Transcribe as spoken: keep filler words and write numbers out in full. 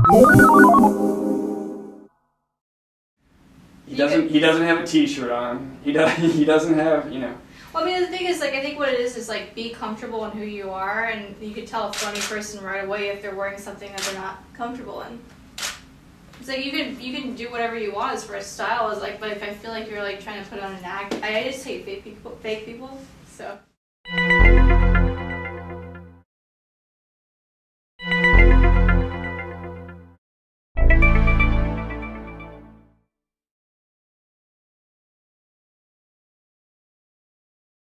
He doesn't. He doesn't have a T-shirt on. He does. He doesn't have. You know. Well, I mean, the thing is, like, I think what it is is like be comfortable in who you are, and you could tell a funny person right away if they're wearing something that they're not comfortable in. It's like you can you can do whatever you want as far as style is like, but if I feel like you're like trying to put on an act, I, I just hate fake people. Fake people. So.